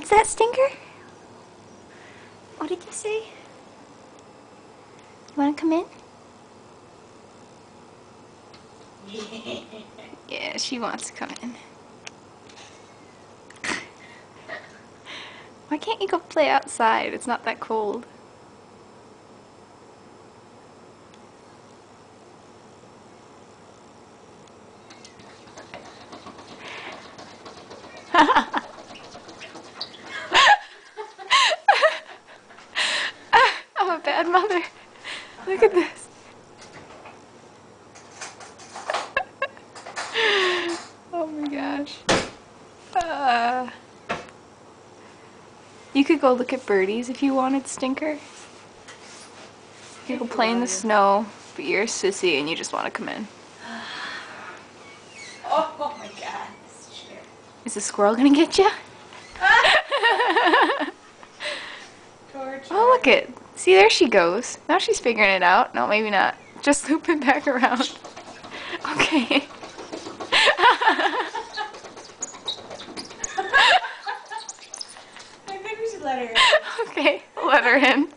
What's that, Stinker? What did you say? You want to come in? Yeah, she wants to come in. Why can't you go play outside? It's not that cold. I'm a bad mother. Look at this. Oh my gosh. You could go look at birdies if you wanted, Stinker. You could play in the snow, but you're a sissy and you just want to come in. Oh my god, this chair. Is the squirrel gonna get you? Oh, look it. See, there she goes. Now she's figuring it out. No, maybe not. Just loop it back around. Okay. I think we should let her in. Okay, let her in.